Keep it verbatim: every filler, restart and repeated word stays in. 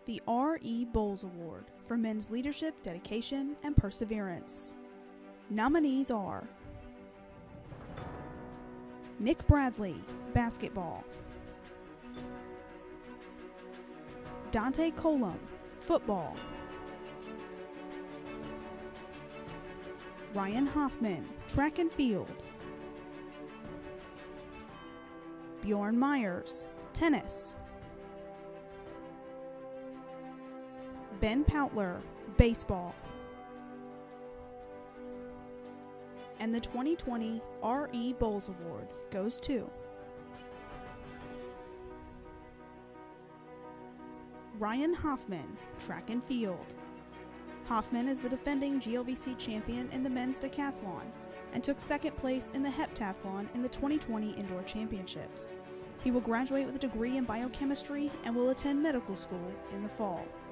the R E Bowles Award for men's leadership, dedication, and perseverance. Nominees are Nick Bradley, basketball; Dante Colum, football; Ryan Hoffman, track and field; Bjorn Myers, tennis; Ben Poutler, baseball. And the twenty twenty R E Bowles Award goes to Ryan Hoffman, track and field. Hoffman is the defending G L V C champion in the men's decathlon and took second place in the heptathlon in the twenty twenty Indoor Championships. He will graduate with a degree in biochemistry and will attend medical school in the fall.